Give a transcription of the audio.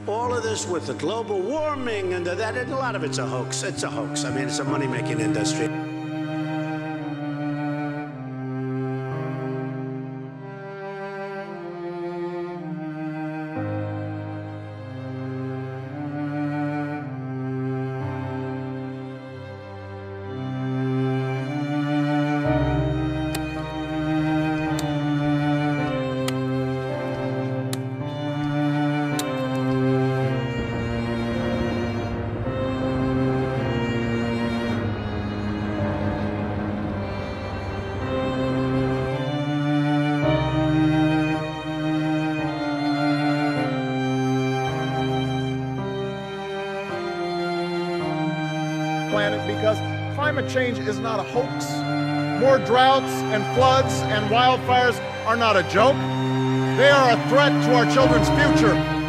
All of this with the global warming and that, and a lot of it's a hoax. It's a hoax. I mean, it's a money-making industry. Planet, because climate change is not a hoax. More droughts and floods and wildfires are not a joke. They are a threat to our children's future.